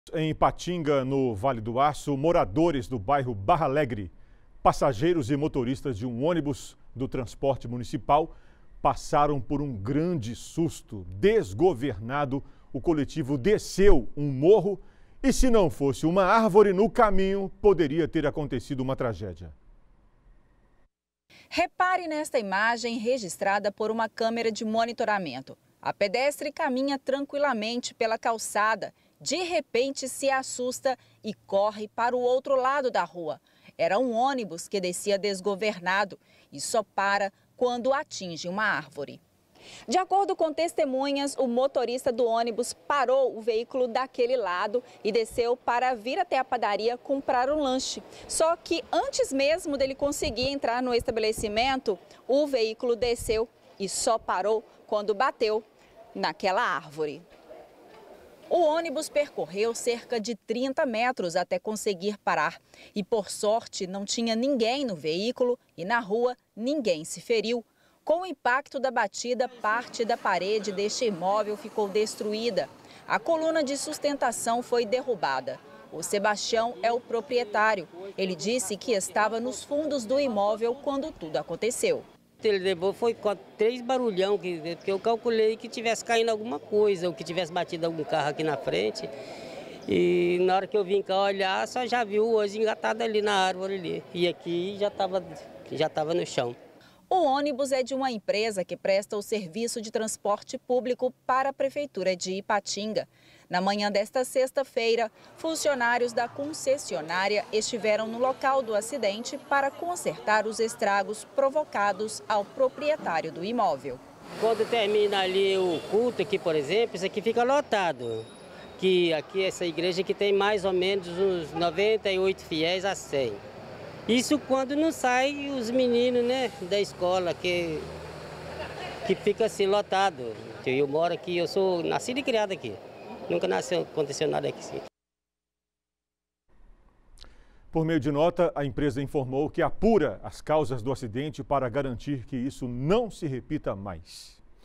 Em Ipatinga, no Vale do Aço, moradores do bairro Barra Alegre, passageiros e motoristas de um ônibus do transporte municipal passaram por um grande susto. Desgovernado, o coletivo desceu um morro e, se não fosse uma árvore no caminho, poderia ter acontecido uma tragédia. Repare nesta imagem registrada por uma câmera de monitoramento. A pedestre caminha tranquilamente pela calçada. De repente se assusta e corre para o outro lado da rua. Era um ônibus que descia desgovernado e só para quando atinge uma árvore. De acordo com testemunhas, o motorista do ônibus parou o veículo daquele lado e desceu para vir até a padaria comprar um lanche. Só que antes mesmo dele conseguir entrar no estabelecimento, o veículo desceu e só parou quando bateu naquela árvore. O ônibus percorreu cerca de 30 metros até conseguir parar. E, por sorte, não tinha ninguém no veículo e na rua ninguém se feriu. Com o impacto da batida, parte da parede deste imóvel ficou destruída. A coluna de sustentação foi derrubada. O Sebastião é o proprietário. Ele disse que estava nos fundos do imóvel quando tudo aconteceu. Ele levou foi 3 barulhão, que eu calculei que tivesse caído alguma coisa, ou que tivesse batido algum carro aqui na frente. E na hora que eu vim cá olhar, só já viu hoje engatado ali na árvore ali. E aqui já estava no chão. O ônibus é de uma empresa que presta o serviço de transporte público para a Prefeitura de Ipatinga. Na manhã desta sexta-feira, funcionários da concessionária estiveram no local do acidente para consertar os estragos provocados ao proprietário do imóvel. Quando termina ali o culto aqui, por exemplo, isso aqui fica lotado. Que aqui essa igreja que tem mais ou menos uns 98 fiéis a 100. Isso quando não sai os meninos, né, da escola, que fica assim lotado. Eu moro aqui, eu sou nascido e criado aqui. Nunca aconteceu nada aqui. Sim. Por meio de nota, a empresa informou que apura as causas do acidente para garantir que isso não se repita mais.